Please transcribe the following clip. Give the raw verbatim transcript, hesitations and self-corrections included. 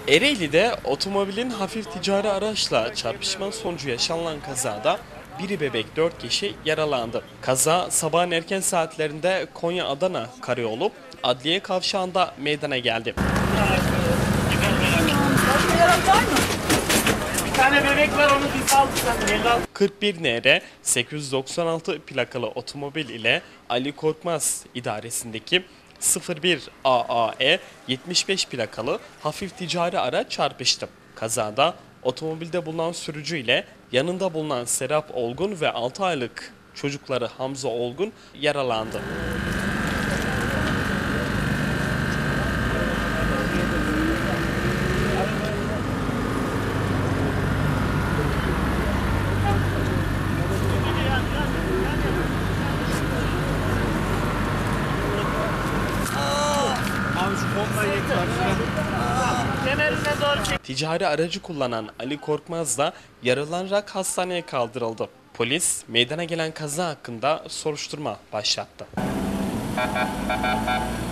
Ereğli'de otomobilin hafif ticari araçla çarpışma sonucu yaşanılan kazada biri bebek dört kişi yaralandı. Kaza sabahın erken saatlerinde Konya-Adana karayolu Adliye Kavşağı'nda meydana geldi. Bir tane bebek var, onu biz aldık zaten. kırk bir N R sekiz yüz doksan altı plakalı otomobil ile Ali Korkmaz idaresindeki sıfır bir A A E yetmiş beş plakalı hafif ticari araç çarpıştı. Kazada otomobilde bulunan sürücü ile yanında bulunan Serap Olgun ve altı aylık çocukları Hamza Olgun yaralandı. Ticari aracı kullanan Ali Korkmaz da yaralanarak hastaneye kaldırıldı. Polis meydana gelen kaza hakkında soruşturma başlattı.